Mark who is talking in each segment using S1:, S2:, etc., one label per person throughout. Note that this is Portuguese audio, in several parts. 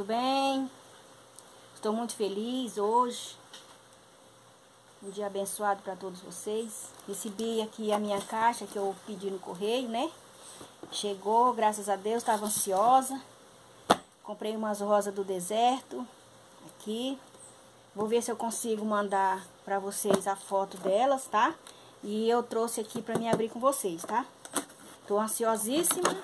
S1: tudo bem? Estou muito feliz hoje. Um dia abençoado para todos vocês. Recebi aqui a minha caixa que eu pedi no correio, né? Chegou, graças a Deus, estava ansiosa. Comprei umas rosas do deserto aqui. Vou ver se eu consigo mandar para vocês a foto delas, tá? E eu trouxe aqui para me abrir com vocês, tá? Tô ansiosíssima.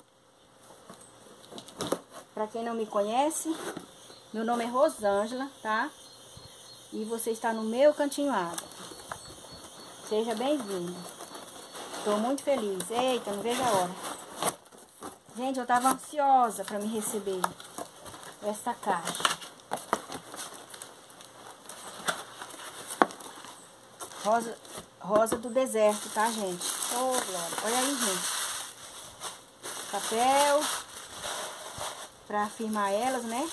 S1: Para quem não me conhece, meu nome é Rosângela, tá? E você está no meu Cantinho Água. Seja bem-vindo. Tô muito feliz. Eita, não vejo a hora. Gente, eu tava ansiosa para me receber essa caixa. Rosa do deserto, tá, gente? Ô, glória. Olha aí, gente. Papel para firmar elas, né?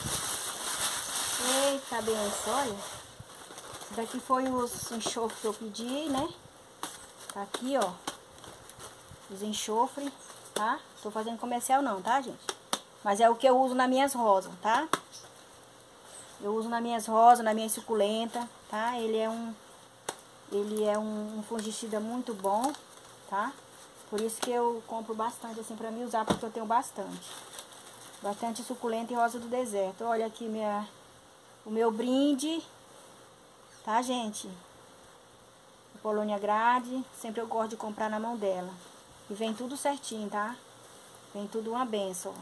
S1: Eita, benção, olha. Esse daqui foi os enxofres que eu pedi, né? Tá aqui, ó. Os enxofres, tá? Tô fazendo comercial não, tá, gente? Mas é o que eu uso nas minhas rosas, tá? Eu uso nas minhas rosas, nas minhas suculentas, tá? Ele é um fungicida muito bom, tá? Por isso que eu compro bastante, assim, pra me usar, porque eu tenho bastante. Bastante suculenta e rosa do deserto. Olha aqui o meu brinde, tá, gente? Polônia Grade, sempre eu gosto de comprar na mão dela. E vem tudo certinho, tá? Vem tudo uma benção.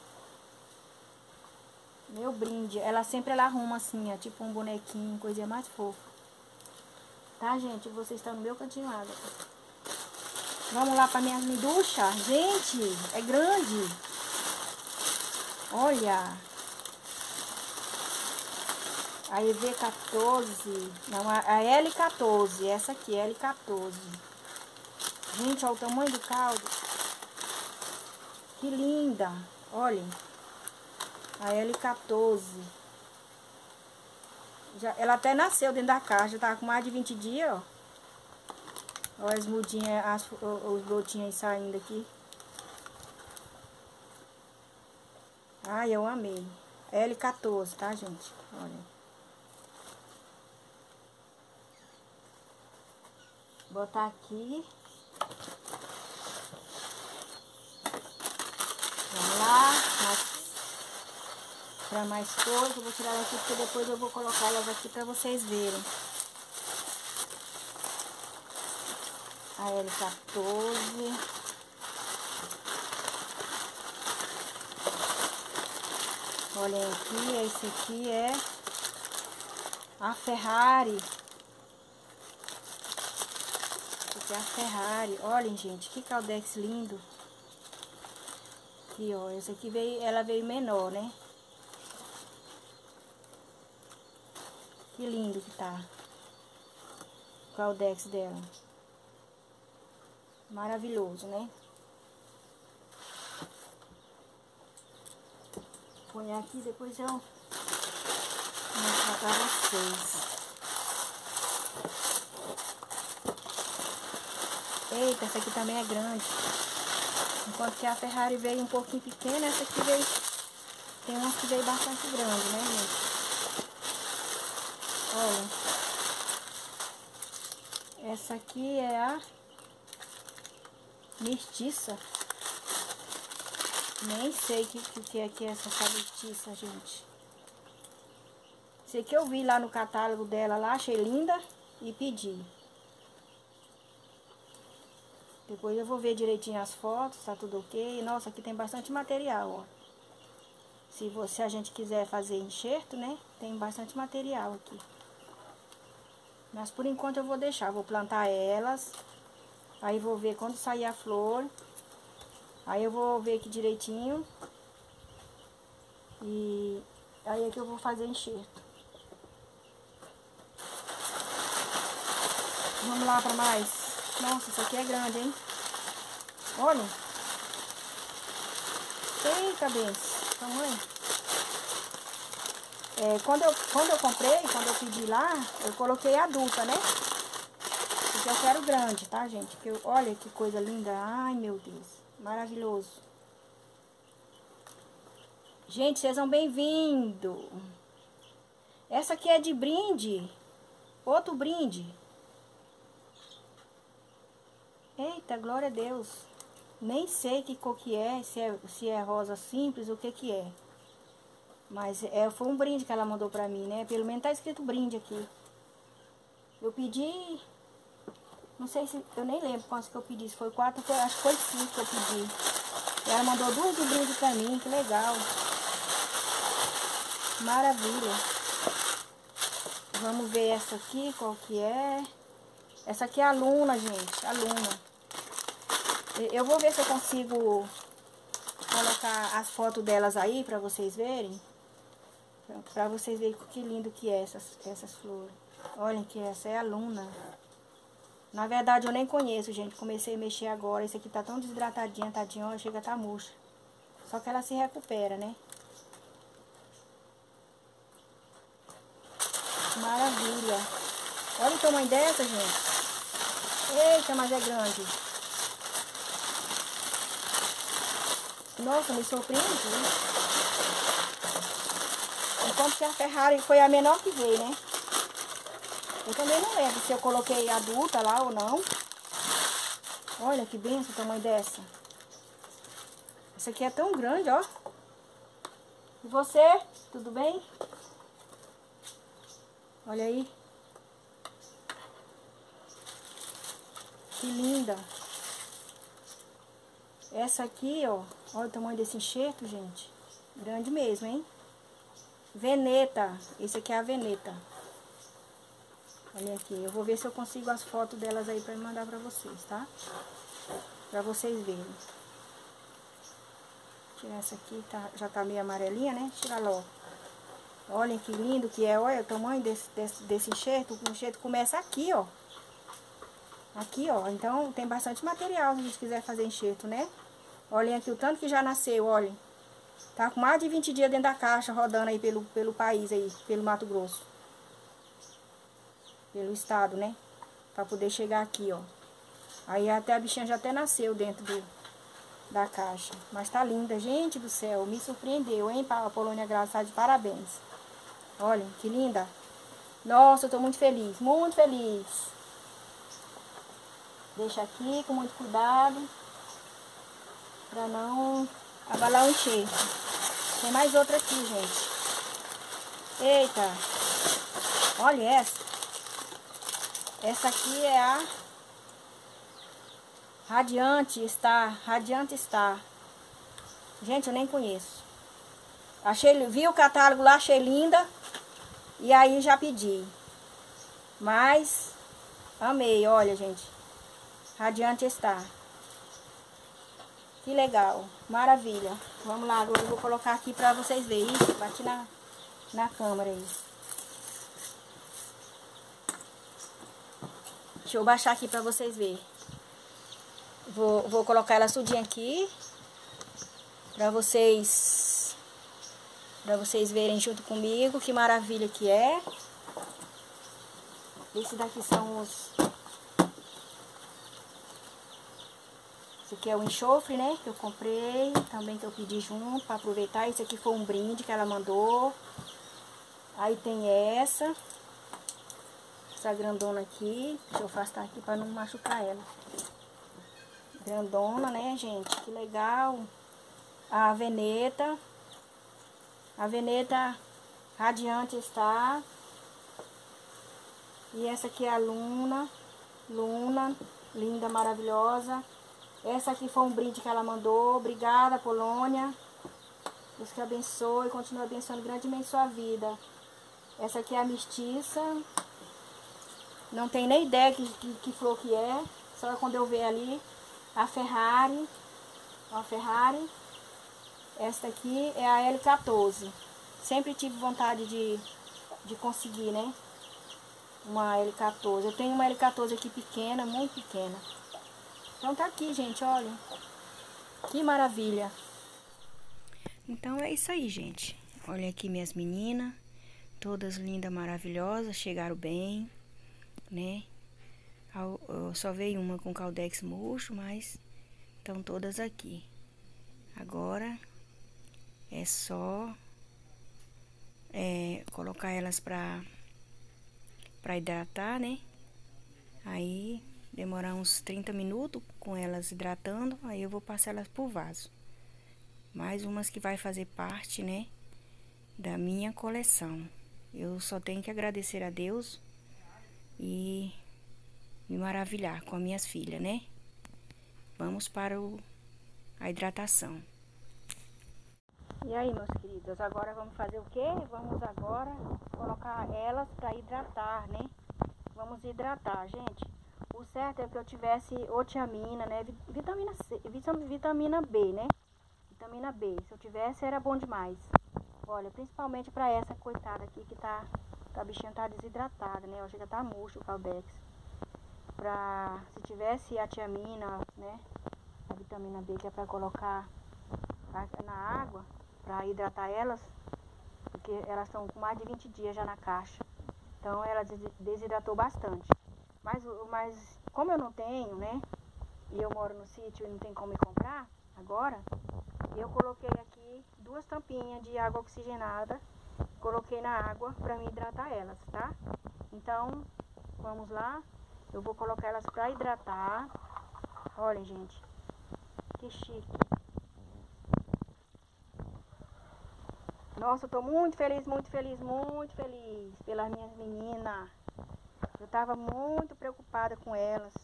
S1: Meu brinde, ela sempre arruma assim, ó, tipo um bonequinho, coisinha mais fofa. Tá, gente? Você está no meu Cantinho Água. Vamos lá pra minha ducha. Gente, é grande. Olha. A EV14, não, a L14, essa aqui, L14. Gente, olha o tamanho do caldo. Que linda. Olhem. A L14. Ela até nasceu dentro da caixa, tá com mais de 20 dias, ó. Olha as mudinhas, os brotinhos aí saindo aqui. Ai, eu amei. L14, tá, gente? Olha. Botar aqui. Vamos lá. Para mais coisa, eu vou tirar daqui porque depois eu vou colocar elas aqui para vocês verem. A L14. Olhem aqui, esse aqui é a Ferrari. Esse aqui é a Ferrari. Olhem, gente, que caldex lindo. Aqui, ó, esse aqui ela veio menor, né? Que lindo que tá o caldex dela. Maravilhoso, né? Põe aqui, depois eu mostro pra vocês. Eita, essa aqui também é grande. Enquanto que a Ferrari veio um pouquinho pequena, essa aqui veio... Tem umas que veio bastante grande, né, gente? Olha. Essa aqui é a mestiça. Nem sei o que é essa mestiça, gente. Esse aqui eu vi lá no catálogo dela, lá, achei linda e pedi. Depois eu vou ver direitinho as fotos, tá tudo ok. Nossa, aqui tem bastante material, ó. Se a gente quiser fazer enxerto, né, tem bastante material aqui. Mas por enquanto eu vou deixar, vou plantar elas. Aí vou ver quando sair a flor. Aí eu vou ver aqui direitinho. E aí é que eu vou fazer enxerto. Vamos lá para mais. Nossa, isso aqui é grande, hein? Olha. Eita, benção. Tamanho. Quando eu comprei, quando eu pedi lá, eu coloquei adulta, né? Porque eu quero grande, tá, gente? Olha que coisa linda. Ai, meu Deus. Maravilhoso. Gente, sejam bem-vindos. Essa aqui é de brinde. Outro brinde. Eita, glória a Deus. Nem sei que cor que é, se é rosa simples, o que que é. Mas foi um brinde que ela mandou pra mim, né? Pelo menos tá escrito brinde aqui. Eu pedi... Não sei se... Eu nem lembro quantos que eu pedi. Se foi 4, acho que foi 5 que eu pedi. E ela mandou 2 de brinde pra mim. Que legal. Maravilha. Vamos ver essa aqui, qual que é. Essa aqui é a Luna, gente. A Luna. Eu vou ver se eu consigo colocar as fotos delas aí pra vocês verem. Pra vocês verem que lindo que é essas flores. Olhem que essa é a Luna. Na verdade eu nem conheço, gente. Comecei a mexer agora. Esse aqui tá tão desidratadinha, tadinho. Ó, chega a tá murcha. Só que ela se recupera, né? Maravilha. Olha o tamanho dessa, gente. Eita, mas é grande. Nossa, me surpreendi. Enquanto que a Ferrari foi a menor que veio, né? Eu também não lembro se eu coloquei adulta lá ou não. Olha que benção o tamanho dessa. Essa aqui é tão grande, ó. E você? Tudo bem? Olha aí. Que linda. Essa aqui, ó. Olha o tamanho desse enxerto, gente. Grande mesmo, hein? Veneta. Esse aqui é a Veneta. Olha aqui. Eu vou ver se eu consigo as fotos delas aí pra mandar pra vocês, tá? Pra vocês verem. Tirar essa aqui. Já tá meio amarelinha, né? Tira logo. Olhem que lindo que é. Olha o tamanho desse enxerto. O enxerto começa aqui, ó. Aqui, ó. Então, tem bastante material se a gente quiser fazer enxerto, né? Olhem aqui o tanto que já nasceu, olhem. Tá com mais de 20 dias dentro da caixa, rodando aí pelo país aí, pelo Mato Grosso. Pelo estado, né? Pra poder chegar aqui, ó. Aí até a bichinha já até nasceu dentro da caixa. Mas tá linda, gente do céu. Me surpreendeu, hein? A Polônia Graça tá de parabéns. Olhem, que linda. Nossa, eu tô muito feliz, muito feliz. Deixa aqui com muito cuidado. Pra não abalar o enxerto. Tem mais outra aqui, gente. Eita. Olha essa. Essa aqui é a Radiante Star. Radiante Star. Gente, eu nem conheço. Vi o catálogo lá, achei linda. E aí já pedi. Mas amei, olha, gente. Radiante Star. Que legal, maravilha. Vamos lá, agora eu vou colocar aqui pra vocês verem. Ih, bati na câmera aí. Deixa eu baixar aqui pra vocês verem. Vou colocar ela tudinha aqui. Pra vocês verem junto comigo. Que maravilha que é. Esse daqui são os... Esse aqui é o enxofre, né? Que eu comprei. Também que eu pedi junto pra aproveitar. Esse aqui foi um brinde que ela mandou. Aí tem essa grandona aqui. Deixa eu afastar aqui pra não machucar ela. Grandona, né, gente? Que legal. A Veneta. A Veneta Radiante está. E essa aqui é a Luna. Luna, linda, maravilhosa. Essa aqui foi um brinde que ela mandou. Obrigada, Polônia. Deus que abençoe e continue abençoando grandemente sua vida. Essa aqui é a Mestiça. Não tem nem ideia que flor que é. Só quando eu ver ali. A Ferrari. A Ferrari. Esta aqui é a L14. Sempre tive vontade de conseguir, né? Uma L14. Eu tenho uma L14 aqui pequena, muito pequena. Então tá aqui, gente, olha. Que maravilha. Então é isso aí, gente. Olha aqui minhas meninas. Todas lindas, maravilhosas. Chegaram bem, né? Eu só veio uma com caldex murcho, mas estão todas aqui. Agora É só colocar elas pra hidratar, né? Aí demorar uns 30 minutos com elas hidratando, aí eu vou passar elas pro vaso. Mais umas que vai fazer parte, né, da minha coleção. Eu só tenho que agradecer a Deus e me maravilhar com as minhas filhas, né? Vamos para a hidratação. E aí, meus queridos, agora vamos fazer o quê? Vamos agora colocar elas para hidratar, né? Vamos hidratar, gente. O certo é que eu tivesse otiamina, né? Vitamina C, vitamina B, né? Vitamina B. Se eu tivesse, era bom demais. Olha, principalmente para essa coitada aqui que a bichinha tá desidratada, né? Eu acho que já tá murcho o caldex. Se tivesse a tiamina, né? A vitamina B que é para colocar na água, para hidratar elas, porque elas estão com mais de 20 dias já na caixa. Então ela desidratou bastante. Mas como eu não tenho, né? E eu moro no sítio e não tem como me comprar agora, eu coloquei aqui 2 tampinhas de água oxigenada. Coloquei na água para me hidratar elas, tá? Então, vamos lá. Eu vou colocar elas para hidratar. Olhem, gente. Que chique. Nossa, eu tô muito feliz, muito feliz, muito feliz pelas minhas meninas. Eu tava muito preocupada com elas.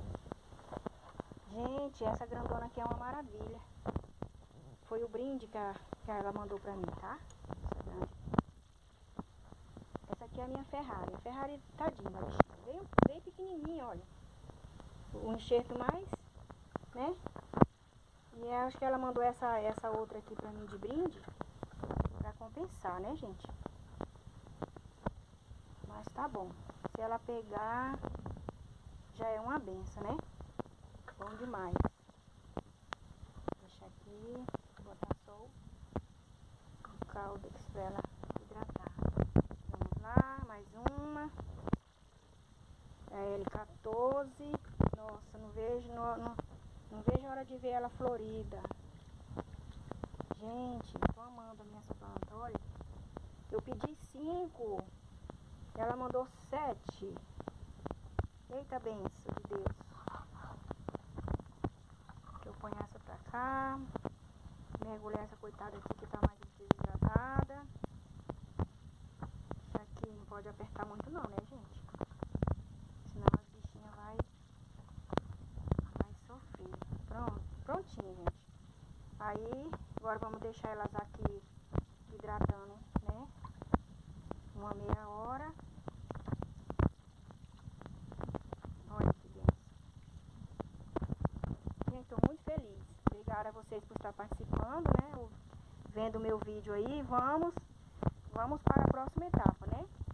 S1: Gente, essa grandona aqui é uma maravilha. Foi o brinde que ela mandou pra mim, tá? Essa aqui é a minha Ferrari. A Ferrari, tadinha, veio pequenininha, olha. O enxerto mais, né? E eu acho que ela mandou essa outra aqui pra mim de brinde. Pra compensar, né, gente? Mas tá bom. Se ela pegar, já é uma benção, né? Bom demais. Deixa aqui, botar só o caldex pra ela hidratar. Vamos lá, mais uma. É a L14. Nossa, não vejo a hora de ver ela florida. Gente, tô amando as minhas plantas, olha. Eu pedi 5. Ela mandou 7. Eita benção de Deus. Eu ponho essa pra cá. Mergulhar essa coitada aqui que tá mais desidratada. Isso aqui não pode apertar muito não, né, gente? Senão as bichinhas vai sofrer. Pronto, prontinho, gente. Aí, agora vamos deixar elas aqui hidratando, né? Uma meia hora. Olha que benção. Gente, tô muito feliz. Obrigada a vocês por estar participando, né? Vendo o meu vídeo aí. Vamos para a próxima etapa, né?